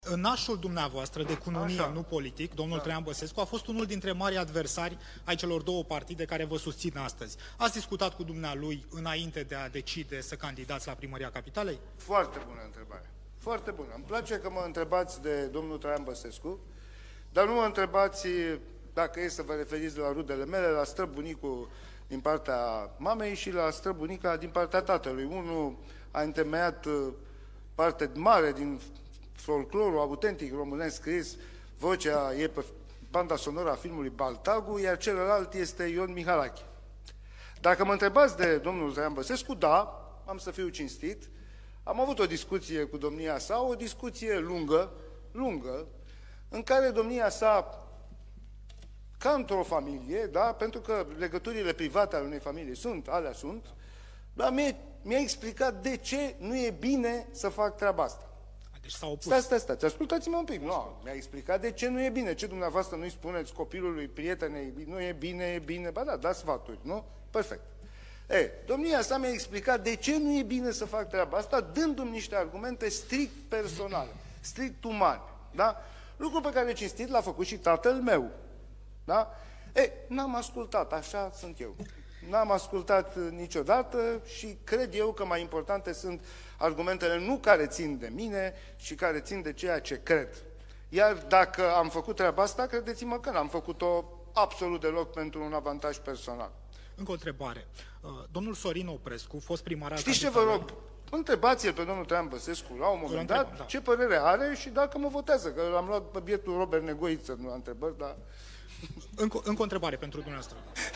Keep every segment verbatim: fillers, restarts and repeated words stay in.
Nașul dumneavoastră de cununie, Așa. nu politic, domnul Da. Traian Băsescu, a fost unul dintre marii adversari ai celor două partide care vă susțin astăzi. Ați discutat cu dumnealui înainte de a decide să candidați la primăria Capitalei? Foarte bună întrebare. Foarte bună. Îmi place că mă întrebați de domnul Traian Băsescu, dar nu mă întrebați, dacă e să vă referiți la rudele mele, la străbunicul din partea mamei și la străbunica din partea tatălui. Unul a întemeiat parte mare din folclorul autentic românesc scris, vocea e pe banda sonoră a filmului Baltagu, iar celălalt este Ion Mihalache. Dacă mă întrebați de domnul Traian Băsescu, da, am să fiu cinstit, am avut o discuție cu domnia sa, o discuție lungă, lungă, în care domnia sa, ca într-o familie, da, pentru că legăturile private ale unei familii sunt, alea sunt, dar mi-a, mi-a explicat de ce nu e bine să fac treaba asta. Deci s-au opus. Stai, stai, stai, ascultați-mă un pic. Nu, mi-a explicat de ce nu e bine. Ce dumneavoastră nu-i spuneți copilului, prietenei, nu e bine, e bine, ba da, dați sfaturi, nu? Perfect. E, domnia sa mi-a explicat de ce nu e bine să fac treaba asta, dându-mi niște argumente strict personale, strict umane, da? Lucru pe care, cinstit, l-a făcut și tatăl meu, da? E, n-am ascultat, așa sunt eu. N-am ascultat niciodată și cred eu că mai importante sunt argumentele nu care țin de mine, ci care țin de ceea ce cred. Iar dacă am făcut treaba asta, credeți-mă că n-am făcut-o absolut deloc pentru un avantaj personal. Încă o întrebare. Domnul Sorin Oprescu, fost primar al Știți ce vă rog? Întrebați-l pe domnul Traian Băsescu la un moment dat da. ce părere are și dacă mă votează, că l-am luat pe bietul Robert Negoiță, nu la întrebări, dar... Încă, încă o întrebare pentru dumneavoastră.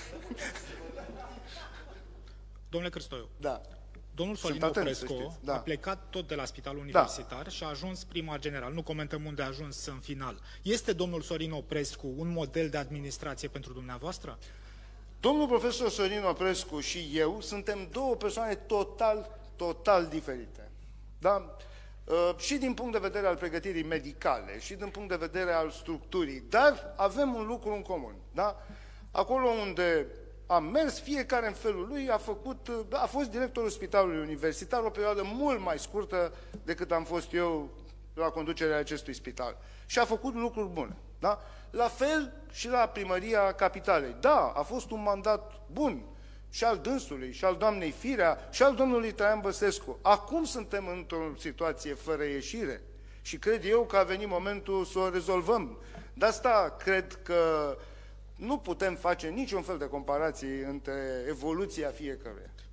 Domnule Cârstoiu, Da. domnul Sorin atent, Oprescu da. a plecat tot de la Spitalul Universitar da. și a ajuns primar general. Nu comentăm unde a ajuns în final. Este domnul Sorin Oprescu un model de administrație pentru dumneavoastră? Domnul profesor Sorin Oprescu și eu suntem două persoane total, total diferite. Da? Uh, și din punct de vedere al pregătirii medicale, și din punct de vedere al structurii, dar avem un lucru în comun. Da? Acolo unde am mers, fiecare în felul lui a făcut, a fost directorul Spitalului Universitar o perioadă mult mai scurtă decât am fost eu la conducerea acestui spital. Și a făcut lucruri bune. Da? La fel și la primăria Capitalei. Da, a fost un mandat bun și al dânsului, și al doamnei Firea, și al domnului Traian Băsescu. Acum suntem într-o situație fără ieșire și cred eu că a venit momentul să o rezolvăm. De asta cred că nu putem face niciun fel de comparații între evoluția fiecăruia.